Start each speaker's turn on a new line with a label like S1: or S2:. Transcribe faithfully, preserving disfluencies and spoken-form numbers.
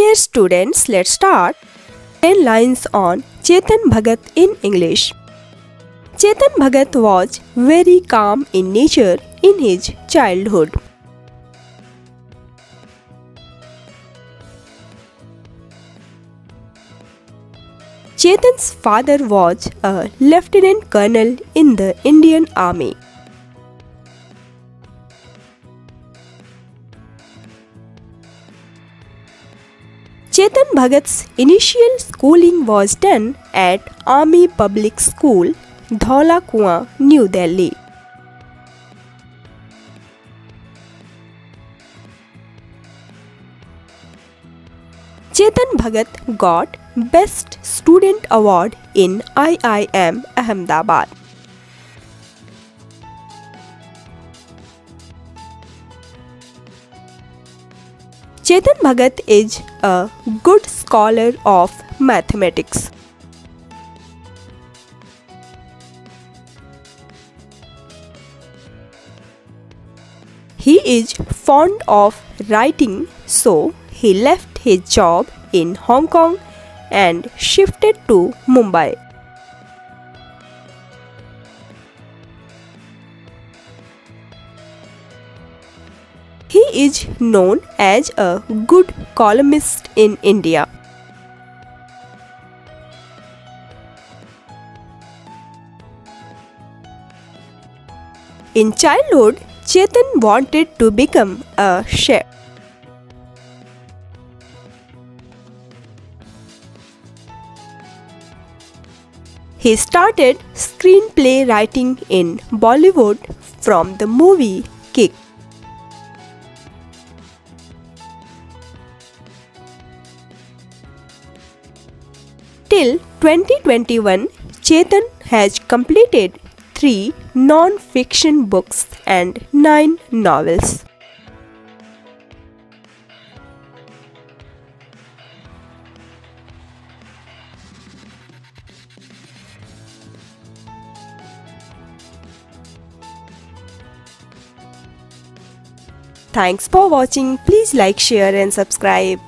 S1: Dear students, let's start. ten lines on Chetan Bhagat in English. Chetan Bhagat was very calm in nature in his childhood. Chetan's father was a lieutenant colonel in the Indian Army. Chetan Bhagat's initial schooling was done at Army Public School, Dhaula Kuan, New Delhi. Chetan Bhagat got Best Student Award in I I M Ahmedabad. Chetan Bhagat is a good scholar of mathematics. He is fond of writing, so he left his job in Hong Kong and shifted to Mumbai. He is known as a good columnist in India. In childhood, Chetan wanted to become a chef. He started screenplay writing in Bollywood from the movie Kick. Till twenty twenty-one, Chetan has completed three non-fiction books and nine novels. Thanks for watching. Please like, share and subscribe.